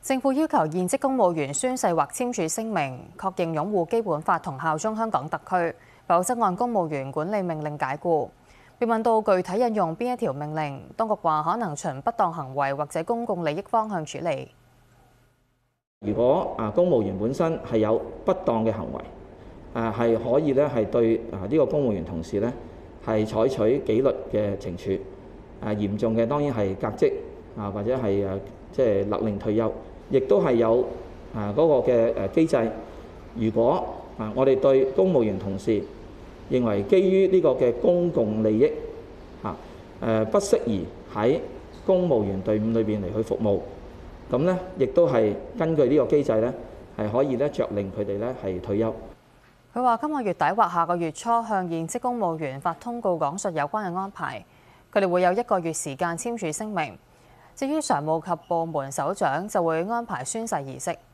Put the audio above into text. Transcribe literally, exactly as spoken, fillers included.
政府要求現職公務員宣誓或簽署聲明，確認擁護基本法同效忠香港特區，否則按公務員管理命令解僱。被問到具體引用邊一條命令，當局話可能循不當行為或者公共利益方向處理。 如果啊公務員本身係有不當嘅行為，誒係可以咧係對啊呢個公務員同事咧係採取紀律嘅懲處，誒嚴重嘅當然係革職啊或者係誒即係勒令退休，亦都係有啊嗰個嘅誒機制。如果啊我哋對公務員同事認為基於呢個嘅公共利益嚇誒不適宜喺公務員隊伍裏邊嚟去服務，咁咧亦都係根據呢個機制咧係可以咧著令佢哋咧係退休。 佢話：今個月底或下個月初向現職公務員發通告，講述有關嘅安排。佢哋會有一個月時間簽署聲明。至於常務及部門首長就會安排宣誓儀式。